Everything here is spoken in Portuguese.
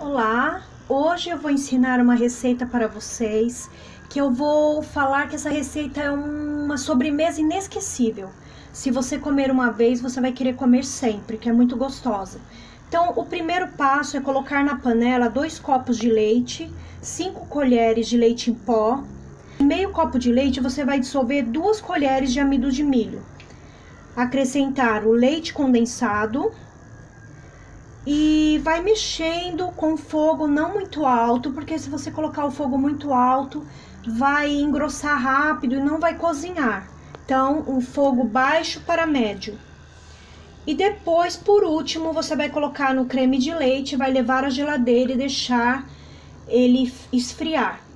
Olá, hoje eu vou ensinar uma receita para vocês, que eu vou falar que essa receita é uma sobremesa inesquecível. Se você comer uma vez, você vai querer comer sempre, que é muito gostosa. Então, o primeiro passo é colocar na panela 2 copos de leite, 5 colheres de leite em pó. Em meio copo de leite, você vai dissolver 2 colheres de amido de milho. Acrescentar o leite condensado. E vai mexendo com fogo não muito alto, porque se você colocar o fogo muito alto, vai engrossar rápido e não vai cozinhar. Então, um fogo baixo para médio. E depois, por último, você vai colocar no creme de leite, vai levar à geladeira e deixar ele esfriar.